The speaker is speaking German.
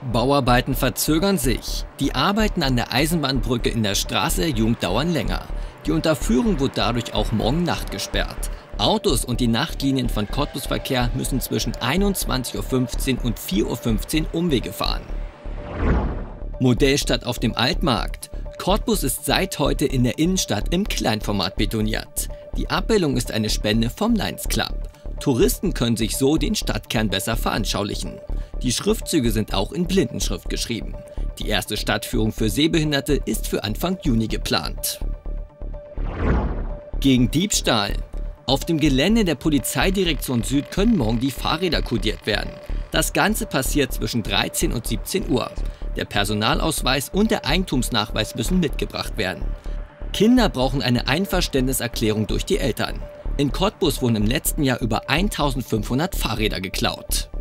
Bauarbeiten verzögern sich. Die Arbeiten an der Eisenbahnbrücke in der Straße der Jugend dauern länger. Die Unterführung wird dadurch auch morgen Nacht gesperrt. Autos und die Nachtlinien von Cottbus-Verkehr müssen zwischen 21:15 Uhr und 4:15 Uhr Umwege fahren. Modellstadt auf dem Altmarkt. Cottbus ist seit heute in der Innenstadt im Kleinformat betoniert. Die Abbildung ist eine Spende vom Lions Club. Touristen können sich so den Stadtkern besser veranschaulichen. Die Schriftzüge sind auch in Blindenschrift geschrieben. Die erste Stadtführung für Sehbehinderte ist für Anfang Juni geplant. Gegen Diebstahl. Auf dem Gelände der Polizeidirektion Süd können morgen die Fahrräder kodiert werden. Das Ganze passiert zwischen 13 und 17 Uhr. Der Personalausweis und der Eigentumsnachweis müssen mitgebracht werden. Kinder brauchen eine Einverständniserklärung durch die Eltern. In Cottbus wurden im letzten Jahr über 1500 Fahrräder geklaut.